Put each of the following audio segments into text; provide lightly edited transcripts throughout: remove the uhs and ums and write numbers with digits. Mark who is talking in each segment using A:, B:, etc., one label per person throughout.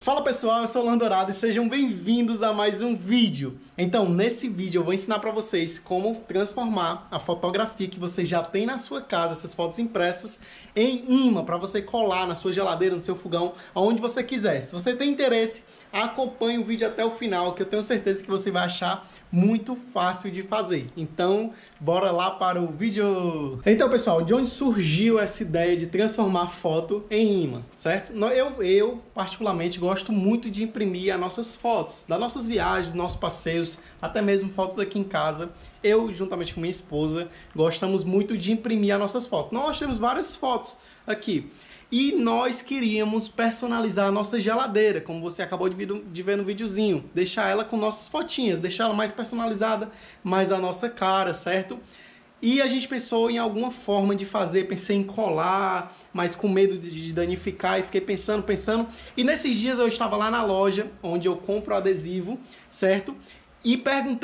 A: Fala pessoal, eu sou o Orlando Dourado e sejam bem-vindos a mais um vídeo. Então, nesse vídeo eu vou ensinar para vocês como transformar a fotografia que você já tem na sua casa, essas fotos impressas, em imã, para você colar na sua geladeira, no seu fogão, aonde você quiser. Se você tem interesse, acompanhe o vídeo até o final, que eu tenho certeza que você vai achar muito fácil de fazer. Então, bora lá para o vídeo! Então pessoal, de onde surgiu essa ideia de transformar foto em imã, certo? Eu particularmente gosto muito de imprimir as nossas fotos, das nossas viagens, dos nossos passeios, até mesmo fotos aqui em casa. Eu, juntamente com minha esposa, gostamos muito de imprimir as nossas fotos. Nós temos várias fotos aqui. E nós queríamos personalizar a nossa geladeira, como você acabou de ver no videozinho. Deixar ela com nossas fotinhas, deixar ela mais personalizada, mais a nossa cara, certo? E a gente pensou em alguma forma de fazer, pensei em colar, mas com medo de danificar, e fiquei pensando. E nesses dias eu estava lá na loja, onde eu compro adesivo, certo? E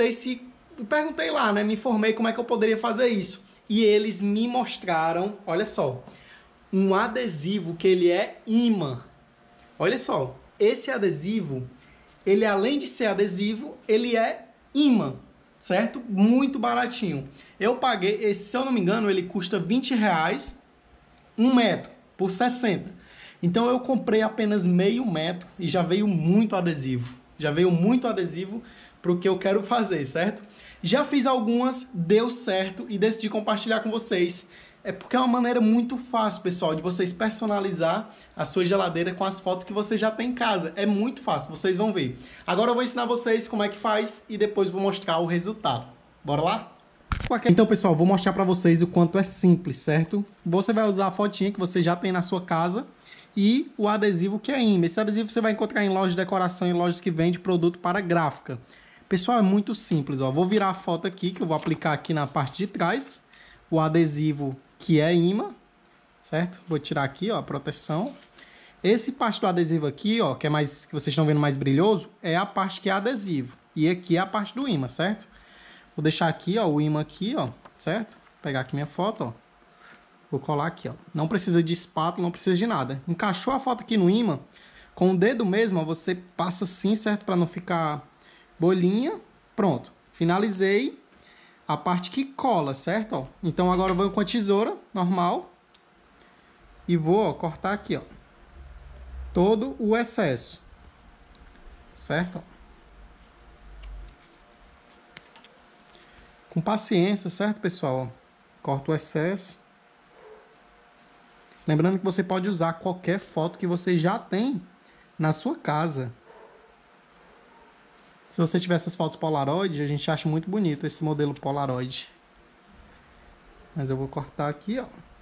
A: perguntei lá, né? Me informei como é que eu poderia fazer isso. E eles me mostraram, olha só, um adesivo que ele é imã. Olha só, esse adesivo, ele além de ser adesivo, ele é imã, certo? Muito baratinho. Eu paguei, se eu não me engano, ele custa R$20, 1 metro, por 60. Então eu comprei apenas meio metro e já veio muito adesivo. Já veio muito adesivo para o que eu quero fazer, certo? Já fiz algumas, deu certo e decidi compartilhar com vocês. É porque é uma maneira muito fácil, pessoal, de vocês personalizar a sua geladeira com as fotos que você já tem em casa. É muito fácil, vocês vão ver. Agora eu vou ensinar vocês como é que faz e depois vou mostrar o resultado. Bora lá? Então, pessoal, vou mostrar para vocês o quanto é simples, certo? Você vai usar a fotinha que você já tem na sua casa e o adesivo que é imã. Esse adesivo você vai encontrar em lojas de decoração e lojas que vendem produto para gráfica. Pessoal, é muito simples, ó. Vou virar a foto aqui, que eu vou aplicar aqui na parte de trás. O adesivo que é imã, certo? Vou tirar aqui, ó, a proteção. Esse parte do adesivo aqui, ó, que é mais, que vocês estão vendo mais brilhoso, é a parte que é adesivo. E aqui é a parte do imã, certo? Vou deixar aqui, ó, o imã aqui, ó, certo? Vou pegar aqui minha foto, ó. Vou colar aqui, ó. Não precisa de espátula, não precisa de nada. Encaixou a foto aqui no imã, com o dedo mesmo, ó, você passa assim, certo? Para não ficar bolinha. Pronto. Finalizei a parte que cola, certo? Ó. Então agora eu vou com a tesoura normal e vou, ó, cortar aqui, ó, todo o excesso, certo? Com paciência, certo, pessoal? Corta o excesso. Lembrando que você pode usar qualquer foto que você já tem na sua casa. Se você tiver essas fotos Polaroid, a gente acha muito bonito esse modelo Polaroid. Mas eu vou cortar aqui, ó.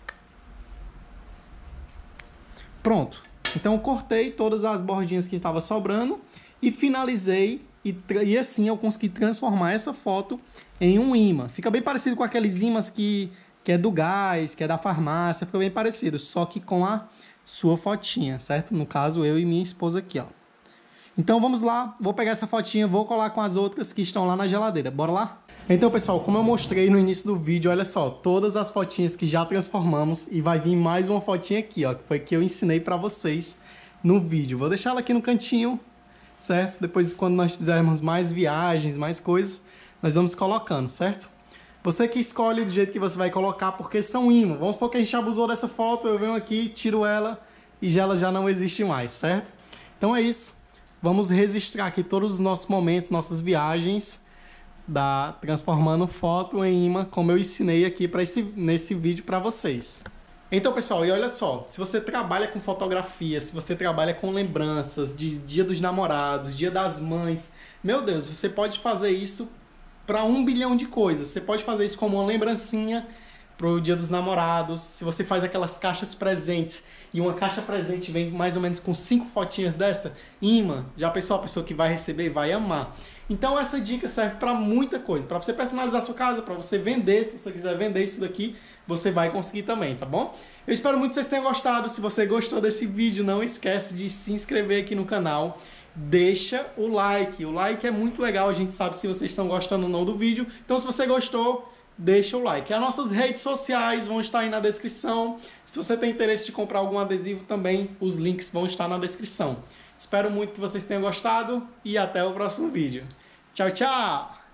A: Pronto. Então eu cortei todas as bordinhas que estavam sobrando e finalizei. E assim eu consegui transformar essa foto em um imã. Fica bem parecido com aqueles imãs que é do gás, que é da farmácia. Fica bem parecido, só que com a sua fotinha, certo? No caso, eu e minha esposa aqui, ó. Então vamos lá, vou pegar essa fotinha, vou colar com as outras que estão lá na geladeira. Bora lá? Então, pessoal, como eu mostrei no início do vídeo, olha só, todas as fotinhas que já transformamos e vai vir mais uma fotinha aqui, ó, que foi que eu ensinei pra vocês no vídeo. Vou deixar ela aqui no cantinho, certo? Depois, quando nós fizermos mais viagens, mais coisas, nós vamos colocando, certo? Você que escolhe do jeito que você vai colocar, porque são imãs. Vamos supor que a gente abusou dessa foto, eu venho aqui, tiro ela e ela já não existe mais, certo? Então é isso. Vamos registrar aqui todos os nossos momentos, nossas viagens, transformando foto em imã, como eu ensinei aqui nesse vídeo para vocês. Então, pessoal, e olha só, se você trabalha com fotografia, se você trabalha com lembranças de Dia dos Namorados, Dia das Mães, meu Deus, você pode fazer isso para 1 bilhão de coisas. Você pode fazer isso como uma lembrancinha pro Dia dos Namorados. Se você faz aquelas caixas presentes e uma caixa presente vem mais ou menos com 5 fotinhas dessa, imã, já pensou, a pessoa que vai receber vai amar. Então essa dica serve para muita coisa, para você personalizar a sua casa, para você vender, se você quiser vender isso daqui, você vai conseguir também, tá bom? Eu espero muito que vocês tenham gostado. Se você gostou desse vídeo, não esquece de se inscrever aqui no canal. Deixa o like é muito legal, a gente sabe se vocês estão gostando ou não do vídeo. Então se você gostou, deixa o like. As nossas redes sociais vão estar aí na descrição. Se você tem interesse de comprar algum adesivo também, os links vão estar na descrição. Espero muito que vocês tenham gostado e até o próximo vídeo. Tchau, tchau!